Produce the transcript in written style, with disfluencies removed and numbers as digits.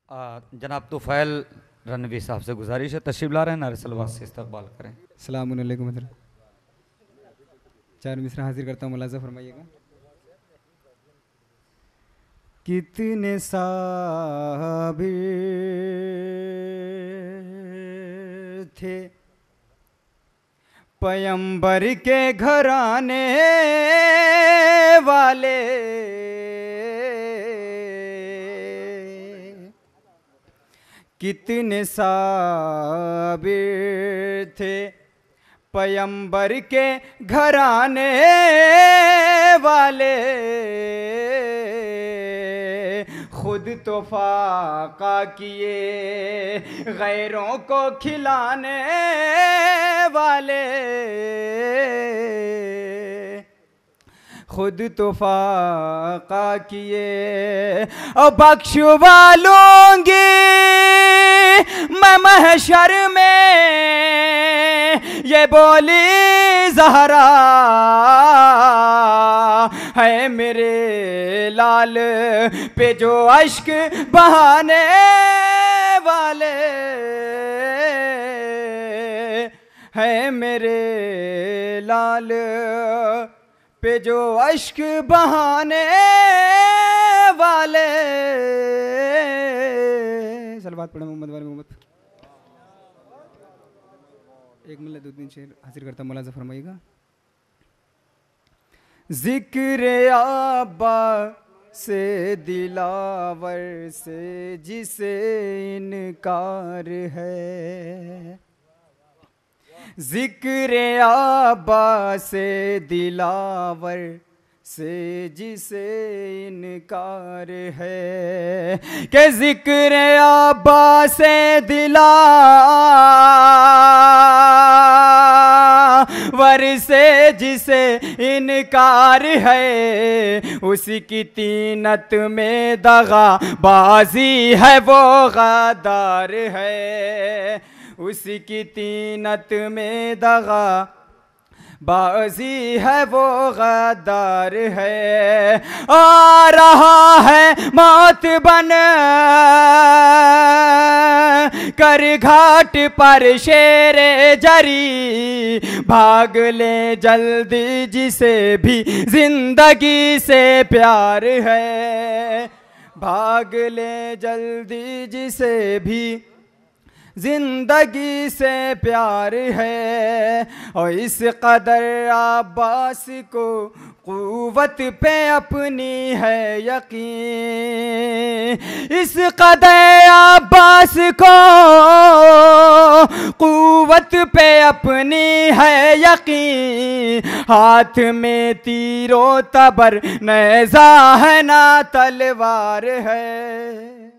जनाब तुफ़ैल रणवी साहब से गुजारिश है, तशरीफ ला रहे हैं, नारे सलवात से इस्तकबाल करें। अस्सलाम वालेकुम हज़रत। 4 मिसरा हाजिर करता हूँ, मुलाज़ा फरमाइएगा। कितने साबिर थे पैगंबर के घराने वाले, कितने साबिर थे पैगंबर के घराने वाले, खुद तो फाका किए गैरों को खिलाने वाले, खुद तो फाका किए और बख्शवा लूंगी मैं महशर में, ये बोली ज़हरा है मेरे लाल पे जो अश्क बहाने वाले, है मेरे लाल पे जो अश्क बहाने वाले। सलवात पढ़े मोहम्मद वाले मोहम्मद। एक मिनट 2-3 शेर हाजिर करता, मुलाज़ा फरमाइएगा। ज़िक्र आबा से दिलावर से जिसे इनकार है, ज़िक्र आबा से दिलावर से जिसे इनकार है, कि ज़िक्र आबा से दिलावर से जिसे इनकार है, उसकी तीनत में दगा बाजी है, वो गद्दार है, उसकी तीनत में दगा बाजी है, वो गद्दार है। आ रहा है मौत बन कर घाट पर शेरे जरी, भाग ले जल्दी जिसे भी जिंदगी से प्यार है, भाग ले जल्दी जिसे भी जिंदगी से प्यार है। और इस कदर अब्बास को क़ुव्वत पे अपनी है यकीन, इस कदर अब्बास को क़ुव्वत पे अपनी है यकीन, हाथ में तीरो तबर नेज़ा है ना तलवार है।